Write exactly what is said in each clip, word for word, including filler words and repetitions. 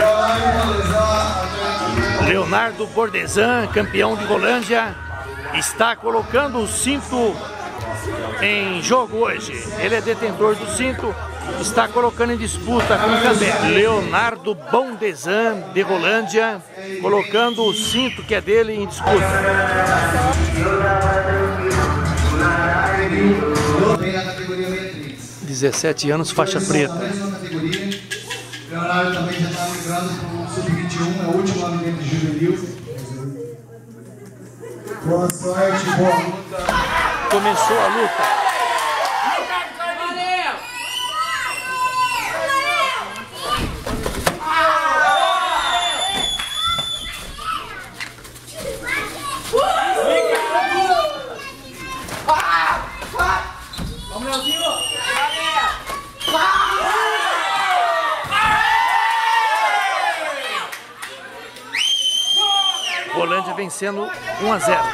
Leonardo Bordesan, campeão de Rolândia, está colocando o cinto em jogo hoje. Ele é detentor do cinto, está colocando em disputa com o Cambé. Leonardo Bordesan, de Rolândia, colocando o cinto que é dele em disputa. dezessete anos, faixa preta. Leonardo também já está migrando para o sub vinte e um, é o último ano dele de juvenil. Boa sorte, boa luta. Começou a luta. Rolândia vencendo um a zero.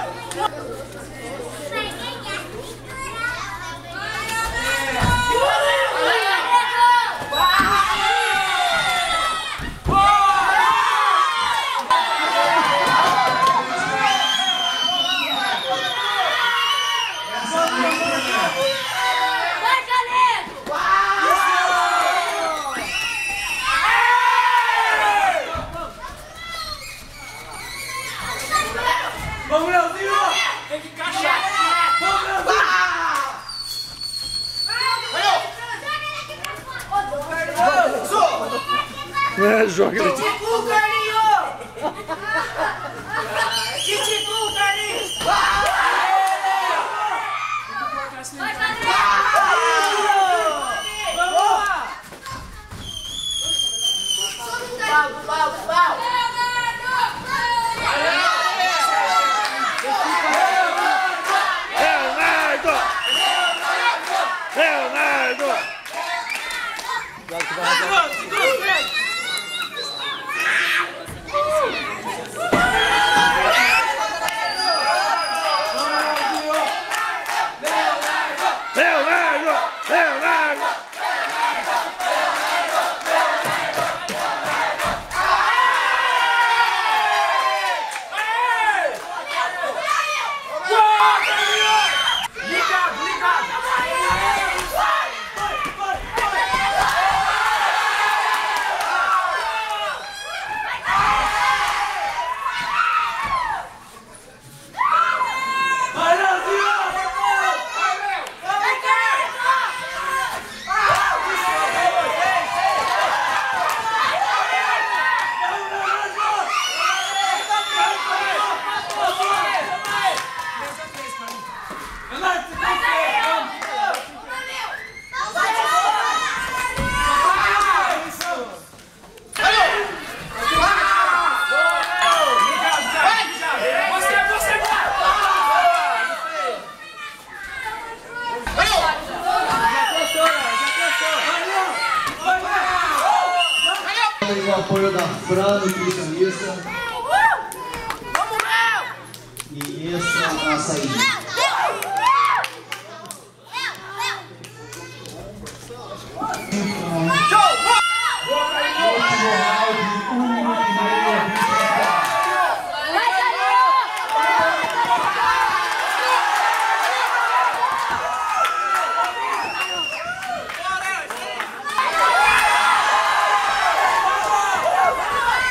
Vamos, Leozinho! Tem que encaixar! Vamos, Leozinho! É, joga ele. Critico, Carlinho! Critico, Carlinho! Vai, Vamos! Pau, pau, pau! Leonardo! Leonardo! Leonardo! Com o apoio da Fran, nutricionista. E essa é a saída.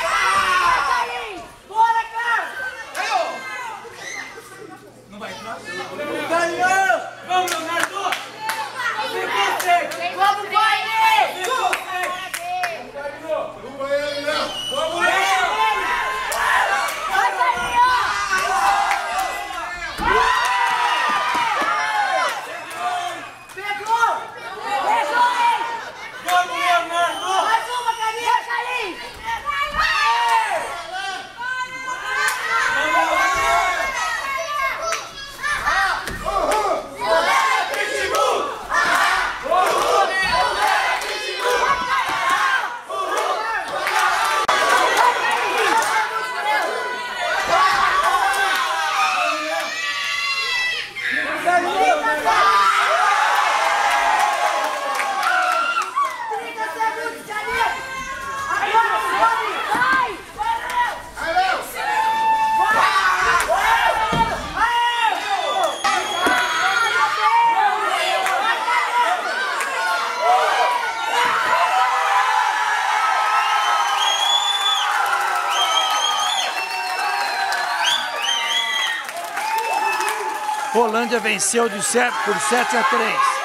Não vai entrar? Volândia venceu de sete, por sete a três.